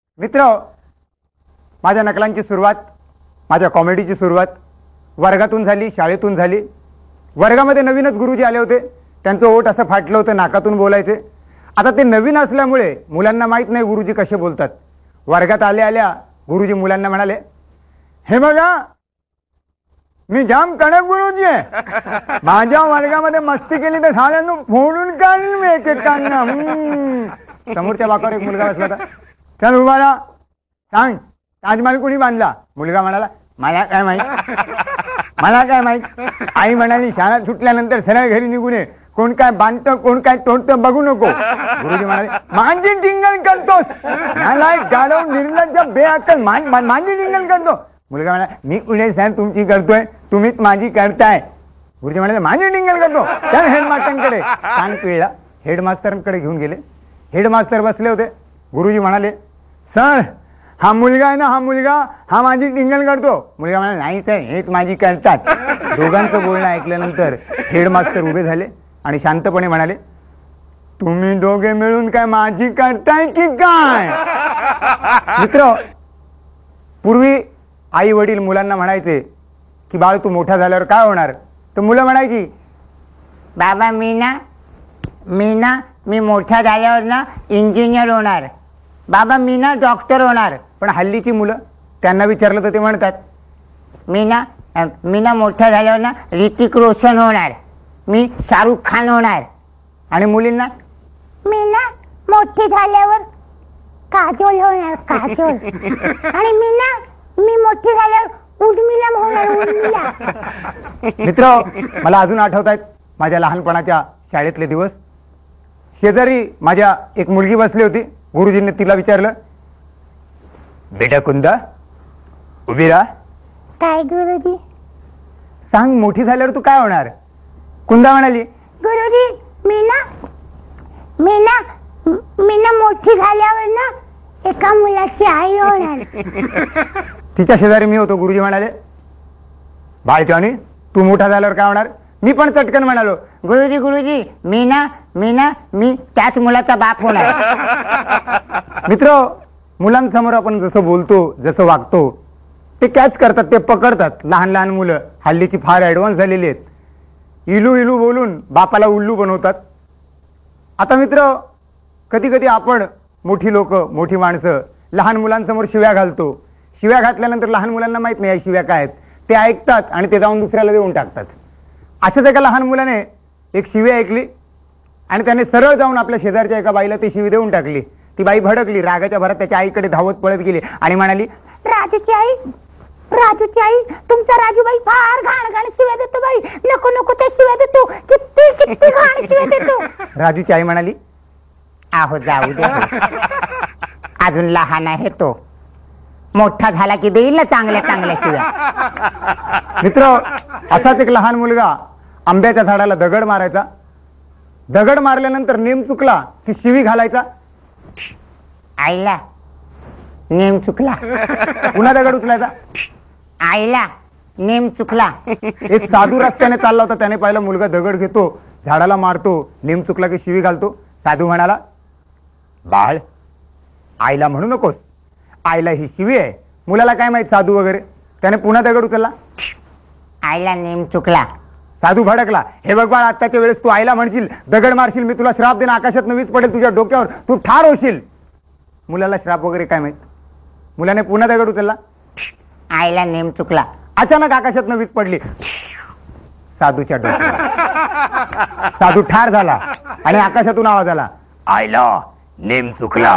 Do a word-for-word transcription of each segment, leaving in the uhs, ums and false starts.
मित्र, माझ्या नकलांची सुरुवात, माझ्या कॉमेडीची सुरुवात वर्गातून झाली, शाळेतून झाली. वर्गामध्ये नवीनच गुरुजी आले होते. त्यांचं ओठ असं फाटलं होतं, नाकातून बोलायचे. आता ते नवीन असल्यामुळे मुलांना माहीत नाही गुरुजी कसे बोलतात. वर्गात आल्या आल्या गुरुजी मुलांना म्हणाले, हे बघा मी जाम कडक गुरुजी आहे. माझ्या वर्गामध्ये मस्ती केली तर साल्यांना फोडून काढीन मी एक एकांना. समोरच्या बाकावर एक मुलगा बसला होता. चल उभा राहा, सांग ताजमहाल कुणी बांधला? मुलगा म्हणाला, मला काय माहित, मला काय माहित. आई म्हणाली, शाळा सुटल्यानंतर सरळ घरी निघून ये. कोण काय बांधतं कोण काय तोडतं बघू नको. गुरुजी म्हणाले, माझी टिंगल करतोस, मला गाडव निर्लज्ज बेअक्कल, माझी टिंगल करतो. मुलगा म्हणाला, मी कुठे साहेब तुमची करतोय, तुम्हीच माझी करताय. गुरुजी म्हणाले, माझी टिंगल करतो. तर हेडमास्टरांकडे कान पिळला, हेडमास्टरांकडे घेऊन गेले. हेडमास्टर बसले होते. गुरुजी म्हणाले, सर हा मुलगा आहे ना, हा मुलगा हा माझी टिंगल करतो. मुलगा म्हणाला, नाहीच आहे, हेच माझी करतात. दोघांचं बोलणं ऐकल्यानंतर हेडमास्टर उभे झाले आणि शांतपणे म्हणाले, तुम्ही दोघे मिळून काय माझी करताय की काय? मित्र, पूर्वी आई वडील मुलांना म्हणायचे की बाळ तू मोठा झाल्यावर काय होणार? तर मुलं म्हणायची, बाबा मी ना मी ना मी मोठा झाल्यावर ना इंजिनियर होणार. बाबा मी ना डॉक्टर होणार. पण हल्लीची मुलं त्यांना विचारलं तर ते म्हणतात, मी ना मी ना मोठा झाल्यावर ना ऋतिक रोशन होणार, मी शाहरुख खान होणार. आणि मुलींना, मी ना मोठी झाल्यावर काजोल होणार, काजोल. आणि मी ना मी मोठी झाल्यावर उर्मिला होणार, उर्मिला. मित्र, मला अजून आठवत आहेत माझ्या लहानपणाच्या शाळेतले दिवस. शेजारी माझ्या एक मुलगी बसली होती. गुरुजींनी तिला विचारलं, बेटा कुंदा उभी राहा. काय गुरुजी? सांग मोठी झाल्यावर तू काय होणार? कुंदा म्हणाली, गुरुजी मी ना मी ना मी ना मोठी झाल्यावर ना एका मुलाची आई होणार. तिच्या शेजारी मी होतो. गुरुजी म्हणाले, बाळजानी तू मोठा झाल्यावर काय होणार? मी पण चटकन म्हणालो, गुरुजी गुरुजी मी ना मी ना मी त्याच मुलाचा बाप होणार. मित्र, मुलांसमोर आपण जसं बोलतो, जसं वागतो ते कॅच करतात, ते पकडतात. लहान लहान मुलं हल्लीची फार ॲडव्हान्स झालेली आहेत. इलू इलू बोलून बापाला उल्लू बनवतात. आता मित्र, कधी कधी आपण मोठी लोक, मोठी माणसं लहान मुलांसमोर शिव्या घालतो. शिव्या घातल्यानंतर लहान मुलांना माहीत नाही या शिव्या काय आहेत. ते ऐकतात आणि ते जाऊन दुसऱ्याला देऊन टाकतात. अशाच एका लहान मुलाने एक शिवी ऐकली आणि त्याने सरळ जाऊन आपल्या शेजारच्या एका बाईला ती शिवी देऊन टाकली. ती बाई भडकली, रागाच्या भरात त्याच्या आईकडे धावत पळत गेली आणि म्हणाली, राजूची आई, राजूची आई, तुमचा राजूबाई फार घाण घाण शिव्या देतो बाई, नको नको त्या शिव्या देतो, किती किती घाण शिव्या देतो. राजूची आई म्हणाली, आहो जाऊ दे, अजून लहान आहे तो, मोठा झाला की देईल ना चांगल्या चांगल्या शिव्या. मित्र, असाच एक लहान मुलगा आंब्याच्या झाडाला दगड मारायचा. दगड मारल्यानंतर नेम चुकला की शिवी घालायचा, आईला नेम चुकला. पुन्हा दगड उचलायचा, आईला नेम चुकला. एक साधू रस्त्याने चालला होता. त्याने पाहिलं मुलगा दगड घेतो, झाडाला मारतो, नेम चुकला की शिवी घालतो. साधू म्हणाला, बाळ आईला म्हणू नकोस, आईला ही शिवी आहे. मुलाला काय माहित साधू वगैरे. त्याने पुन्हा दगड उचलला, आईला नेम चुकला. साधू भडकला, हे बघ बाळ, आत्ताच्या वेळेस तू आईला म्हणशील, दगड मारशील, मी तुला श्राप देईन, आकाशात वीज पडेल तुझ्या डोक्यावर, तू ठार होशील. मुलाला श्राप वगैरे काय माहित. मुलाने पुन्हा दगड उचलला, आईला नेम चुकला. अचानक आकाशात वीज पडली साधूच्या डोक्यावर. साधू ठार झाला आणि आकाशातून आवाज आला, आईला नेम चुकला.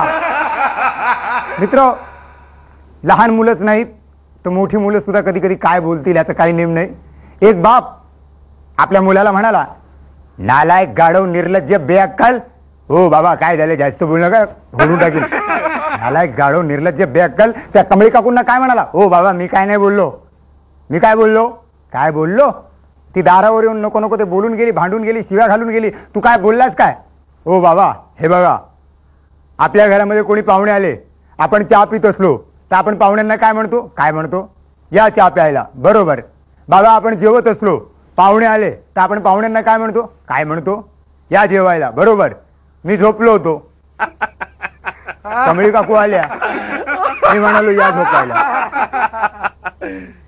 मित्र, लहान मुलंच नाहीत तर मोठी मुलं सुद्धा कधी कधी काय बोलतील याचा काही नेम नाही. एक बाप आपल्या मुलाला म्हणाला, नालायक, गाढव, निर्लज्ज, बेअक्कल. हो बाबा काय झाले, जास्त बोलू नका, बोलून टाकील. नालायक, गाढव, निर्लज्ज, बेअक्कल. त्या कमळी काकूंना काय म्हणाला, हो बाबा मी काय नाही बोललो, मी काय बोललो काय बोललो. ती दारावर येऊन नको नको ते बोलून गेली, भांडून गेली, शिव्या घालून गेली. तू काय बोललास काय? हो बाबा हे बघा, आपल्या घरामध्ये कोणी पाहुणे आले, आपण चहा पित असलो तर आपण पाहुण्यांना काय म्हणतो, काय म्हणतो, या चहा प्यायला. बरोबर. बाबा आपण जेवत असलो, पाहुणे आले तर आपण पाहुण्यांना काय म्हणतो, काय म्हणतो, या जेवायला. बरोबर. मी झोपलो होतो, कमळी काकू आल्या, मी म्हणालो या झोपायला.